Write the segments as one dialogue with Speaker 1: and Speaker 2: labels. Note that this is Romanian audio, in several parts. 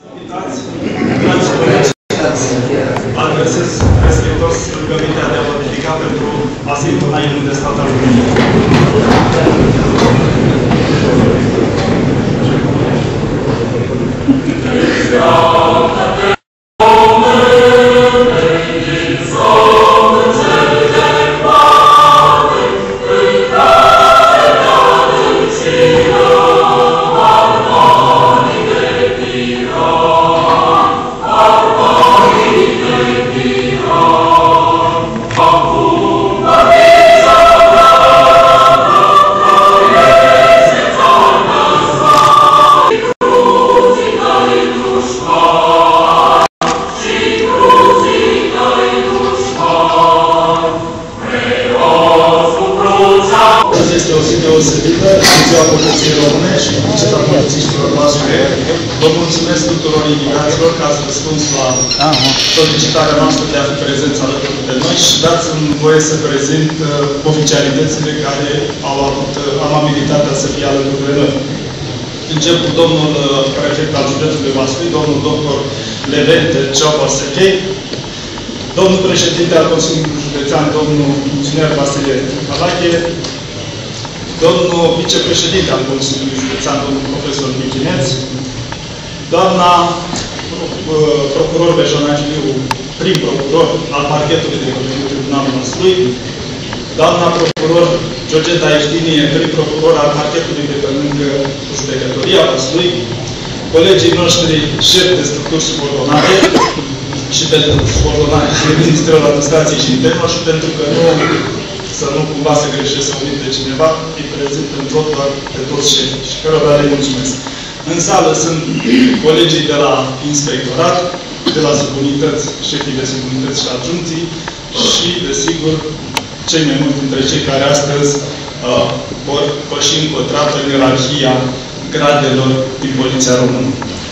Speaker 1: Adresez respectuos rugămintea de a vă dedica pentru asigur înainte de stat al României.
Speaker 2: Este o zi deosebită, Ziua Poliției Române și Ceta Polițiștilor noastre. Vă mulțumesc tuturor invitaților că ați răspuns la solicitarea noastră de a fi prezenți alături de noi și dați-mi voie să prezint oficialitățile care au avut amabilitatea să fie alături de noi. Încep cu domnul prefect al județului Vaslui, domnul dr. Levente Ceapa Sechei, domnul președinte al Consiliului Județean, domnul inginer Vasile Calache, domnul vicepreședinte al Consiliului Județean, domnul profesor Michineț, doamna procuror Bejonariu, prim procuror al parchetului de către Tribunalul Vaslui, doamna procuror Georgeta Eștinie, prim procuror al parchetului de pe lângă judecătoria Vaslui, colegii noștri șefi de structuri subordonate și pentru subordonare și Ministerul Administrației și Internelor și pentru că nu, să nu cumva să greșesc să uit de cineva, îi prezint în tot doar pe toți șefii și cărora le mulțumesc. În sală sunt colegii de la inspectorat, de la subunități, șefii de subunități și adjuncții și, desigur, cei mai mulți dintre cei care astăzi vor păși încotrat în ierarhia gradelor din Poliția Română.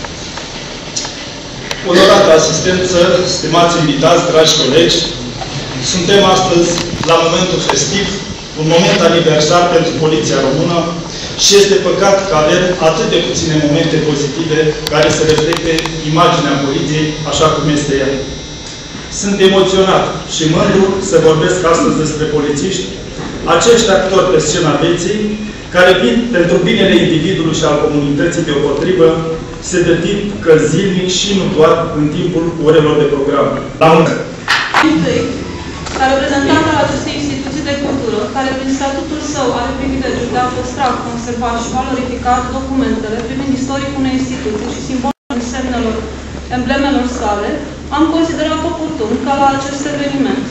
Speaker 2: Onorată asistență, stimați invitați, dragi colegi, suntem astăzi la momentul festiv, un moment aniversar pentru Poliția Română și este păcat că avem atât de puține momente pozitive care să reflecte imaginea Poliției așa cum este ea. Sunt emoționat și mândru să vorbesc astăzi despre polițiști, acești actori pe scena vieții, care vin pentru binele individului și al comunității deopotrivă, se dedică zilnic și nu doar în timpul orelor de program. La mulțumesc!
Speaker 3: Ca reprezentant al acestei instituții de cultură, care prin statutul său are privilegiul de a păstra, conserva și valorifica documentele privind istoricul unei instituții și simbolul semnelor, emblemelor sale, am considerat oportun ca la acest eveniment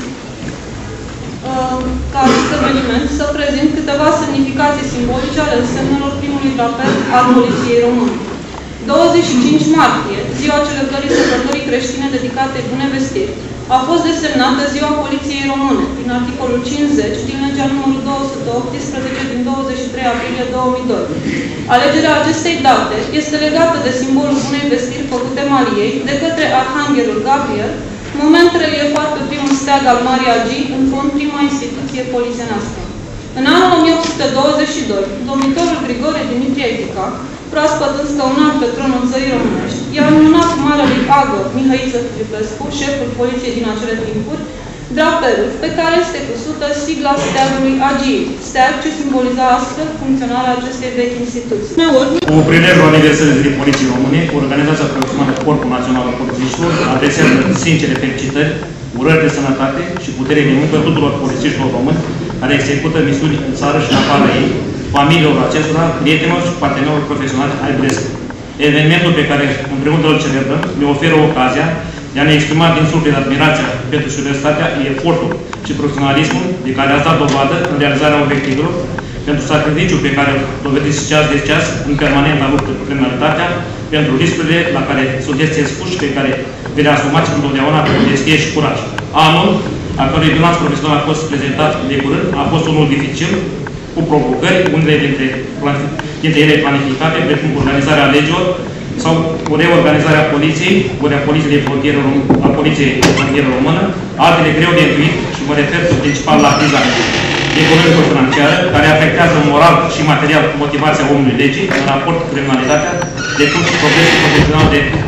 Speaker 3: să prezint câteva semnificații simbolice ale semnelor primului drapel al Poliției Române. 25 martie, ziua celebrării sărbătorii creștine dedicate Bune Vestiri, a fost desemnată Ziua Poliției Române, prin articolul 50 din legea numărul 218 din 23 aprilie 2002. Alegerea acestei date este legată de simbolul Bunei Vestiri făcute Mariei de către Arhanghelul Gabriel, moment reliefat pe primul steag al Marii Agii, în fond prima instituție polițienească. În anul 1822, domnitorul Grigore Dimitrie Iticac, proaspăt înscăunat pe tronul țării românești, i-a înmânat marelui Agă Mihăiță Filipescu, șeful poliției din acele timpuri, drapelul pe care este cusută sigla steagului Agiei, steag ce simboliza astfel funcționarea acestei vechi instituții.
Speaker 4: Cu prilejul aniversării Zilei Poliției Române, Organizația Profesională Corpul Național al Polițiștilor adresează sincere felicitări, urări de sănătate și putere de muncă tuturor polițiștilor români care execută misiuni în țară și în afara ei, familiilor acestora, prietenilor și partenerilor profesionali ai Brest. Evenimentul pe care împreună îl celebrăm ne oferă ocazia de a ne exprima din suflet admirația pentru seriozitatea, efortul și profesionalismul de care ați dat dovadă în realizarea obiectivelor, pentru sacrificiul pe care îl dovediți ceas de ceas în permanentă luptă cu criminalitatea, pentru riscurile la care sunteți expuși, pe care vi le asumați întotdeauna cu modestie și curaj. Anul, a cărui bilanț profesional a fost prezentat de curând, a fost unul dificil, cu provocări, unele dintre ele planificate, precum organizarea legilor sau o reorganizare a poliției, ori a poliției de frontieră română, altele greu de intuit și mă refer principal la criza economică financiară, care afectează moral și material motivația omului legii în raport cu criminalitatea, decât și progresul profesional de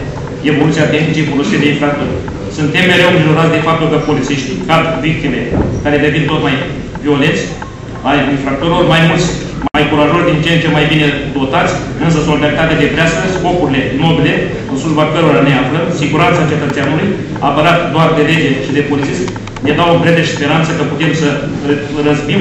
Speaker 4: evoluția tehnicii folosite de infractori. Suntem mereu îngrijorați de faptul că polițiștii cad victime care devin tot mai violenți ai infractorilor, mai mulți, mai curajoși, din ce în ce mai bine dotați, însă solidaritatea de prească, scopurile nobile, în slujba cărora ne aflăm, siguranța cetățeanului, apărat doar de lege și de polițist, ne dau încredere și speranță că putem să răzbim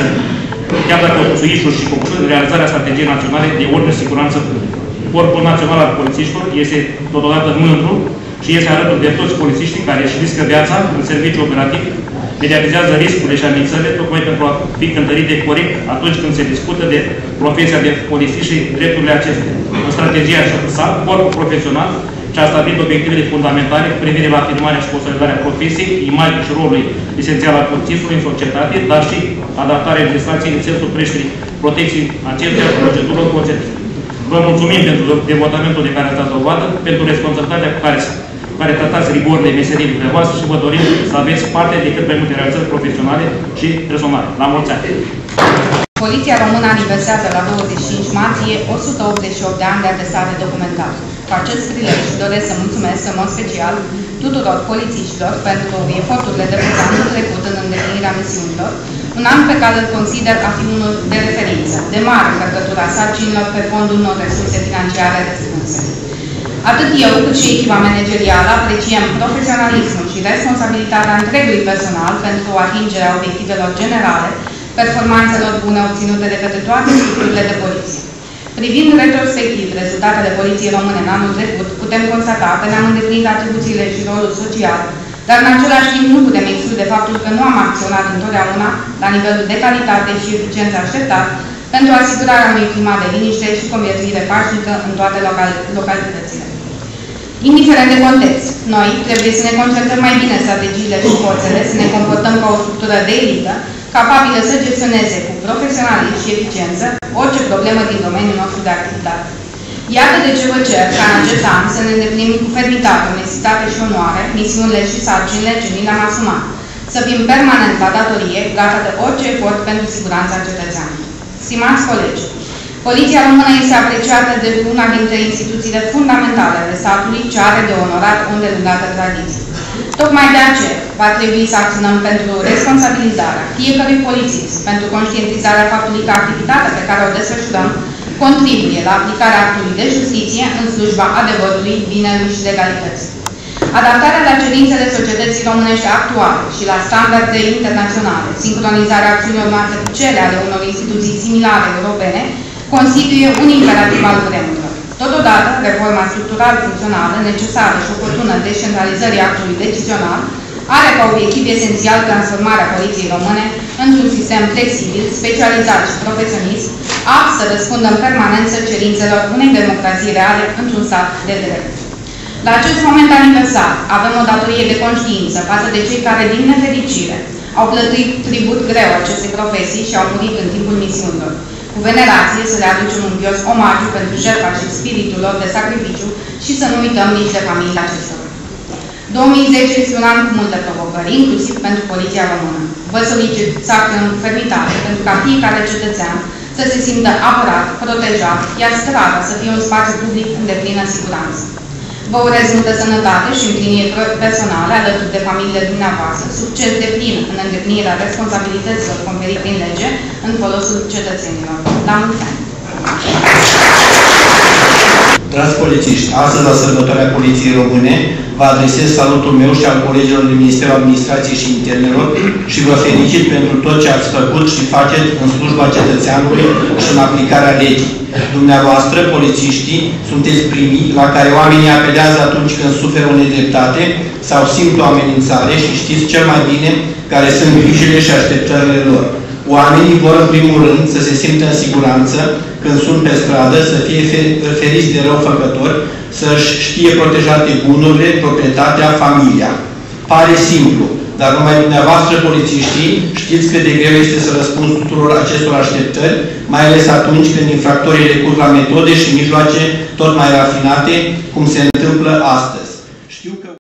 Speaker 4: chiar dacă cu suișuri și cu realizarea strategiei naționale de ordine și siguranță publică. Corpul Național al Polițiștilor este totodată mândru și este alături de toți polițiștii care își riscă viața în serviciu operativ, mediatizează riscurile și amenințările tocmai pentru a fi cântărite corect atunci când se discută de profesia de polițiști și drepturile acestea. În strategia sa, corpul profesional și-a stabilit obiectivele fundamentale cu privire la afirmarea și consolidarea profesiei, imaginii și rolului esențial al polițistului în societate, dar și adaptarea legislației în sensul creșterii protecției acestea procedurilor concernate. Vă mulțumim pentru devotamentul de care ați dat dovadă, pentru responsabilitatea cu care tratați rigorile meseriei dumneavoastră și vă dorim să aveți parte de cât mai multe realizări profesionale și personale. La mulți ani!
Speaker 5: Poliția Română aniversează la 25 martie 188 de ani de atestare documentate. Cu acest prilej doresc să mulțumesc în mod special tuturor polițiștilor pentru eforturile depuse anul trecut în îndeplinirea misiunilor, un an pe care îl consider a fi unul de referință, de mare încărcătură a sarcinilor pe fondul unor resurse financiare restrânse. Atât eu, cât și echipa managerială apreciem profesionalismul și responsabilitatea întregului personal pentru atingerea obiectivelor generale, performanțelor bune obținute de către toate structurile de poliție. Privind retrospectiv rezultatele Poliției Române în anul trecut, putem constata că ne-am îndeplinit atribuțiile și rolul social, dar în același timp nu putem exclude faptul că nu am acționat întotdeauna la nivelul de calitate și eficiență așteptat pentru asigurarea unui climat de liniște și conviețuire pașnică în toate localitățile. Indiferent de context, noi trebuie să ne concentrăm mai bine strategiile și forțele, să ne comportăm ca o structură de elită, capabilă să gestioneze cu profesionalism și eficiență orice problemă din domeniul nostru de activitate. Iată de ce vă cer ca în acest an să ne îndeplinim cu fermitate, onestitate și onoare misiunile și sarcinile ce ni le-am asumat. Să fim permanent la datorie, gata de orice efort pentru siguranța cetățeanului. Stimați colegi, Poliția Română este apreciată de una dintre instituțiile fundamentale ale statului, ce are de onorat o îndelungată tradiție. Tocmai de aceea va trebui să acționăm pentru responsabilizarea fiecărui polițist, pentru conștientizarea faptului că activitatea pe care o desfășurăm contribuie la aplicarea actului de justiție în slujba adevărului, binelui și legalității. Adaptarea la cerințele societății românești actuale și la standarde internaționale, sincronizarea acțiunilor noastre cu cele ale unor instituții similare europene, constituie un imperativ al vremurilor. Totodată, reforma structural-funcțională necesară și oportună descentralizării actului decizional are ca obiectiv esențial transformarea Poliției Române într-un sistem flexibil, specializat și profesionist, apt să răspundă în permanență cerințelor unei democrații reale într-un stat de drept. La acest moment aniversar, avem o datorie de conștiință față de cei care, din nefericire, au plătit tribut greu acestei profesii și au murit în timpul misiunilor. Cu venerație să le aducem un pios omagiu pentru jertfa și spiritul lor de sacrificiu și să nu uităm nici de familia acestora. 2010 este un an cu multe provocări, inclusiv pentru Poliția Română. Vă solicit să acționăm cu fermitate pentru ca fiecare cetățean să se simtă apărat, protejat, iar strada să fie un spațiu public în deplină siguranță. Vă urez multă sănătate și împlinire personale alături de familiile dumneavoastră, succes deplin în îndeplinirea responsabilităților conferite prin lege în folosul cetățenilor. La mulți ani!
Speaker 6: Dragi polițiști, astăzi, la sărbătoarea Poliției Române, vă adresez salutul meu și al colegilor din Ministerul Administrației și Internelor și vă felicit pentru tot ce ați făcut și faceți în slujba cetățeanului și în aplicarea legii. Dumneavoastră, polițiștii, sunteți primii la care oamenii apelează atunci când suferă o nedreptate sau simt o amenințare și știți cel mai bine care sunt grijile și așteptările lor. Oamenii vor în primul rând să se simtă în siguranță când sunt pe stradă, să fie feriți de răufăcători, să-și știe protejate bunurile, proprietatea, familia. Pare simplu, dar numai dumneavoastră, polițiștii, știți cât de greu este să răspunzi tuturor acestor așteptări, mai ales atunci când infractorii recurg la metode și mijloace tot mai rafinate, cum se întâmplă astăzi.